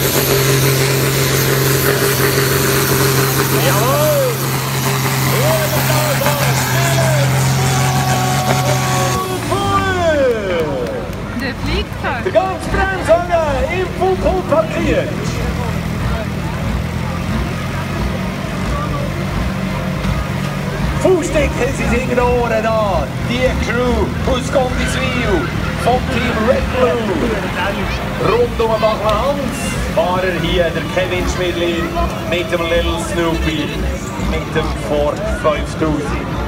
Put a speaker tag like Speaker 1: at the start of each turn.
Speaker 1: Jawohl!
Speaker 2: Der fliegt halt.
Speaker 1: Der ganze Bremsanger im Funkpunkt parkiert. Fußdecken sie singen Ohren an. Die Crew aus Gondiswil vom Team Red Blue. Rund um den Bachmann Hans. Fahrer hier der Kevin Schmidli mit dem Little Snoopy mit dem Ford 5000.